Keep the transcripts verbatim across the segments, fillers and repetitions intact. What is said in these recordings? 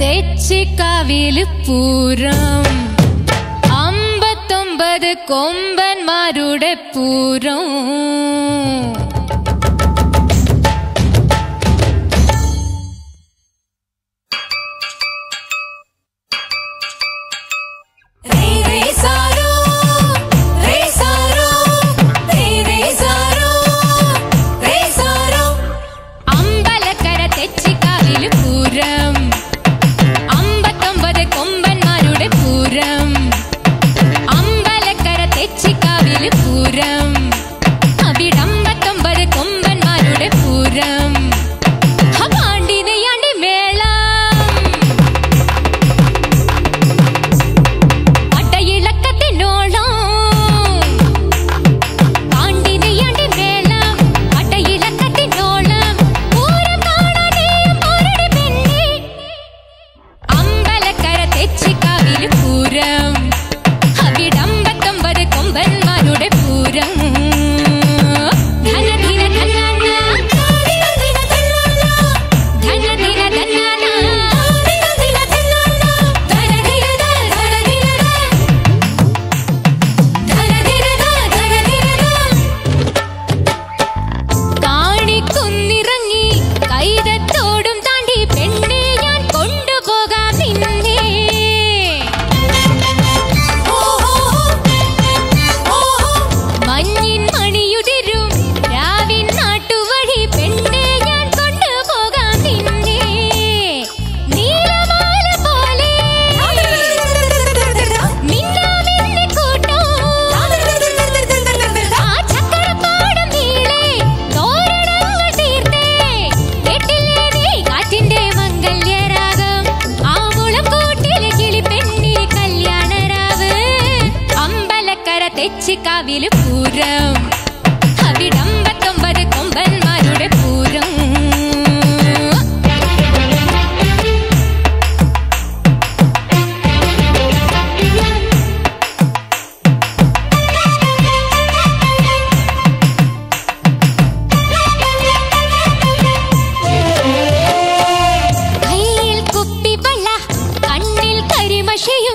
തെച്ചിക്കാവില് പൂരം അമ്പത്തൊമ്പത് കൊമ്പന്മാരുടെ പൂരം. തെച്ചിക്കാവില് പൂരം അവിടമ്പത്തൊമ്പത് കൊമ്പന്മാരുടെ പൂരം. കയ്യിൽ കുപ്പിവള കണ്ണിൽ കരിമഷയും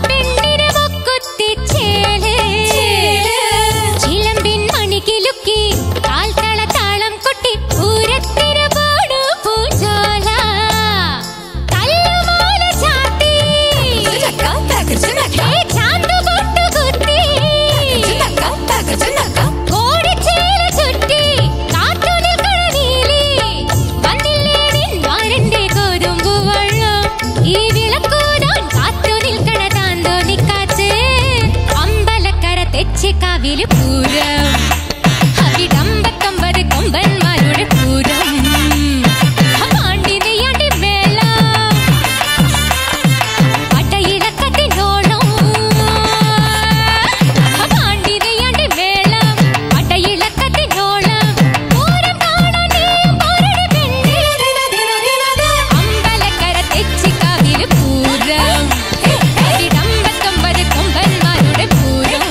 തെച്ചിക്കാവില് പൂരം അവിടമ്പത്തൊമ്പത് കൊമ്പന്മാരുടെ പൂരം. പാണ്ടി നെയ്യാണ്ടി മേളം പടയിളക്കത്തിനോളം പാണ്ടി നെയ്യാണ്ടി മേളം പടയിളക്കത്തിനോളം പൂരം കാണാൻ പോരുടെ പെണ്ണ് അമ്പലക്കര തെച്ചിക്കാവില് പൂരം അവിടമ്പത്തൊമ്പത് കൊമ്പന്മാരുടെ പൂരം.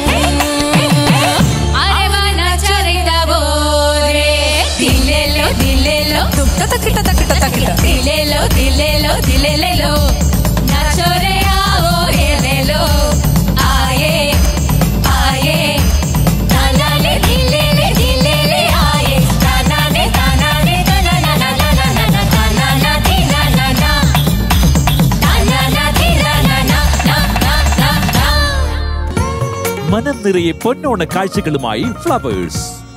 दिलेलो दिलेलो दिलेलो नाचो रे आओ रे लेलो आए आए ताना ले दिलेले दिलेले आए ताना ले ताना ले ताना ना ना ना ना ना ताना ना दिना ना ना ताना ना दिना ना ना ना ना ना. മനം നിറയെ പൊന്നോണ കാഴ്ചകളുമായി ഫ്ലവേഴ്സ്.